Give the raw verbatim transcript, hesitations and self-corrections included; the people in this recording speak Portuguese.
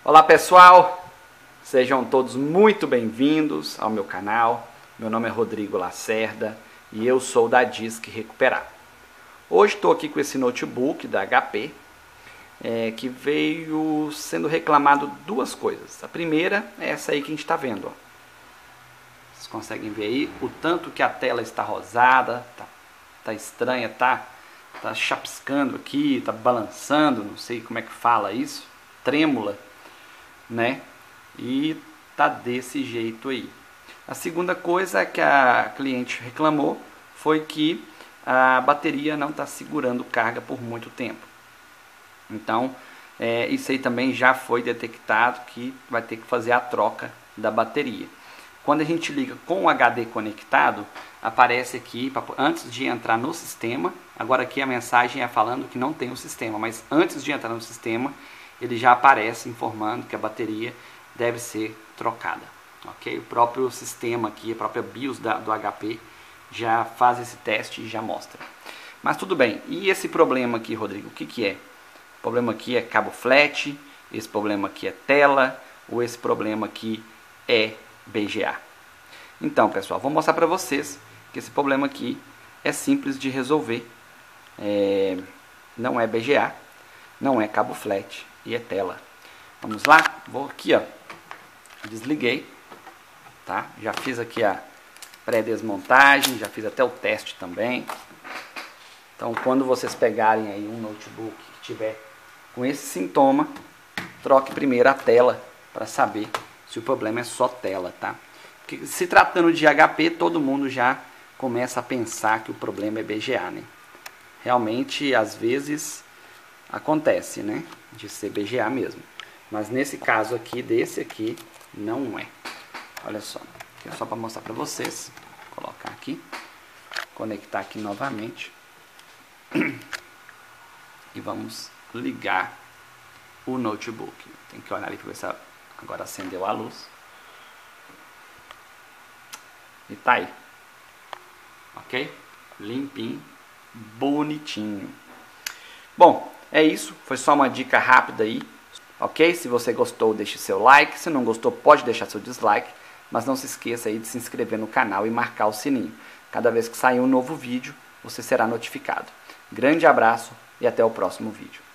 Olá pessoal, sejam todos muito bem-vindos ao meu canal. Meu nome é Rodrigo Lacerda e eu sou da Disc Recuperar. Hoje estou aqui com esse notebook da H P é, que veio sendo reclamado duas coisas. A primeira é essa aí que a gente está vendo. Ó. Vocês conseguem ver aí o tanto que a tela está rosada, tá, tá estranha, tá, tá chapiscando aqui, tá balançando, não sei como é que fala isso, trêmula, né? E tá desse jeito aí. A segunda coisa que a cliente reclamou foi que a bateria não está segurando carga por muito tempo. Então, é, isso aí também já foi detectado que vai ter que fazer a troca da bateria. Quando a gente liga com o H D conectado, aparece aqui, antes de entrar no sistema, agora aqui a mensagem é falando que não tem o sistema, mas antes de entrar no sistema, ele já aparece informando que a bateria deve ser trocada. Okay? O próprio sistema aqui, a própria BIOS da, do H P, já faz esse teste e já mostra. Mas tudo bem, e esse problema aqui, Rodrigo, o que, que é? O problema aqui é cabo flat, esse problema aqui é tela, ou esse problema aqui é B G A. Então, pessoal, vou mostrar para vocês que esse problema aqui é simples de resolver. É, não é B G A, não é cabo flat e é tela. Vamos lá? Vou aqui, ó. Desliguei, tá? Já fiz aqui a pré-desmontagem, já fiz até o teste também. Então, quando vocês pegarem aí um notebook que tiver com esse sintoma, troque primeiro a tela para saber se o problema é só tela, tá? Porque se tratando de H P, todo mundo já começa a pensar que o problema é B G A, né? Realmente, às vezes, acontece, né? De ser B G A mesmo. Mas nesse caso aqui, desse aqui, não é. Olha só, é só para mostrar para vocês. Vou colocar aqui, conectar aqui novamente. E vamos ligar o notebook. Tem que olhar ali para ver se agora acendeu a luz. E tá aí. Ok? Limpinho, bonitinho. Bom, é isso. Foi só uma dica rápida aí. Ok? Se você gostou, deixe seu like. Se não gostou, pode deixar seu dislike. Mas não se esqueça aí de se inscrever no canal e marcar o sininho. Cada vez que sair um novo vídeo, você será notificado. Grande abraço e até o próximo vídeo.